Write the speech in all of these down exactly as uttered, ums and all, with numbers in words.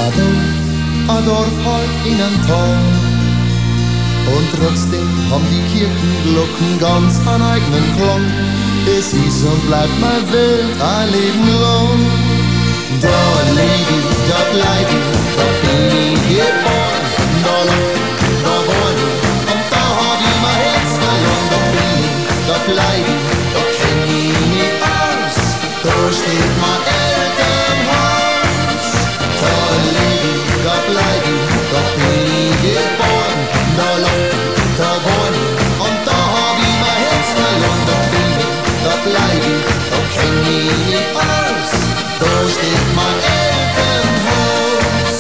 Adolf, Adolf halt in ein Tor. Und trotzdem haben die Kirchenglocken ganz einen eigenen Klang. Es ist und bleibt meine Welt ein Leben lang. Da lebe ich, da bleib ich, da bin ich geboren. Da lach ich, da wohn ich, und da hab ich mein Herz verloren. Da bin ich, da bleib ich, da kenn ich mich aus. Da steht mein Elternhaus. Da lebe ich, da bleib ich, da bin ich geboren. Da lach ich, da wohn ich, und da hab ich mein Herz verloren. Da bin ich, da bleib ich, da kenn ich mich aus. Da steht mein Elternhaus.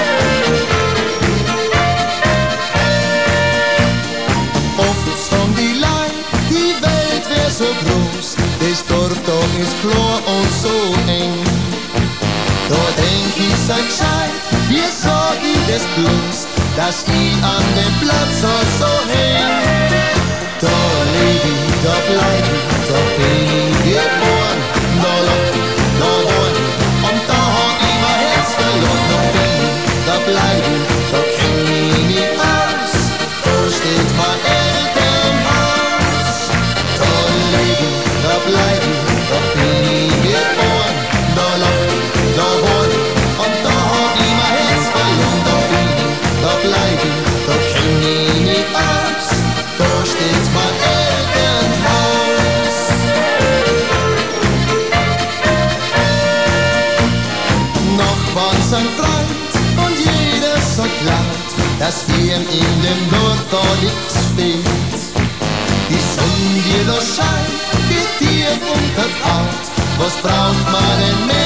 Oft sagen die Leute, die Welt wär so groß, das Dorf da ist klar und so eng. Da denk ich, sei gescheit, wie sag ich das bloß, dass ich an dem Platz so häng. Da leb ich, da bleib ich, da bin ich geboren. Da lach ich, da wohn ich, und da hab ich mein Herz verloren. Da bin ich, da bleib ich, da kenn ich mich aus. Da steht mein Elternhaus. Da leb ich, da bleib ich, da bin ich geboren. Da lach ich, da wohn ich, und da hab ich mein Herz verloren. Da bin ich, da bleib ich, da kenn ich mich aus. Da steht mein Elternhaus. Nachbarn sind Freund und jeder sagt laut, dass ihm in dem Dorf da nix fehlt. Die Sonne, die da scheint, geht tief unter die Haut. Was braucht man denn mehr?